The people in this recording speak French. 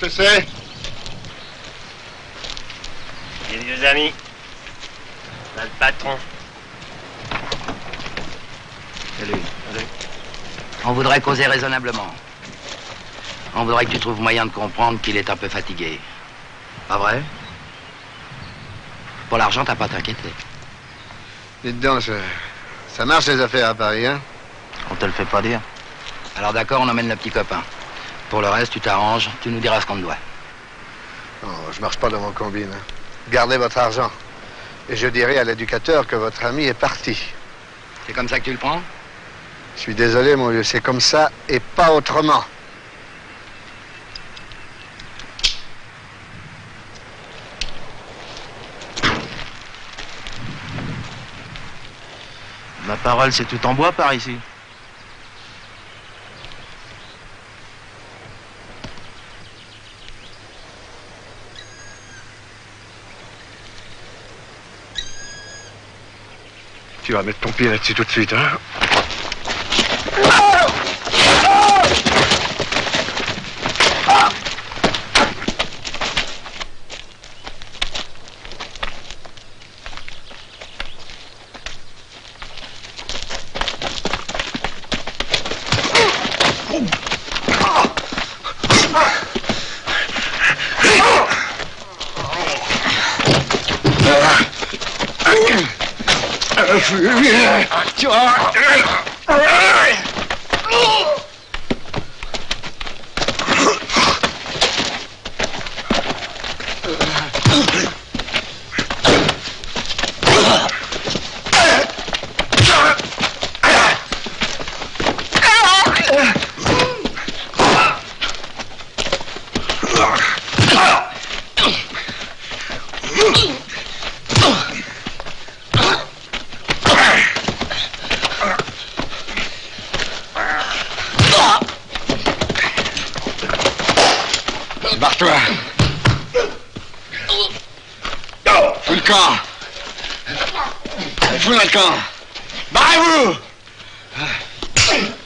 que c'est? Les vieux amis. Là, le patron. Salut. Salut. On voudrait causer raisonnablement. On voudrait que tu trouves moyen de comprendre qu'il est un peu fatigué. Pas vrai? Pour l'argent, t'as pas à t'inquiéter. Dites donc, ça marche les affaires à Paris, hein? On te le fait pas dire. Alors d'accord, on emmène le petit copain. Pour le reste, tu t'arranges, tu nous diras ce qu'on te doit. Non, je marche pas dans mon combine. Hein. Gardez votre argent. Et je dirai à l'éducateur que votre ami est parti. C'est comme ça que tu le prends? Je suis désolé, mon vieux, c'est comme ça et pas autrement. Ma parole, c'est tout en bois par ici. Tu vas mettre ton pied là-dessus tout de suite, hein? Barre-toi. Fous le camp. Fous le camp. Barrez-vous.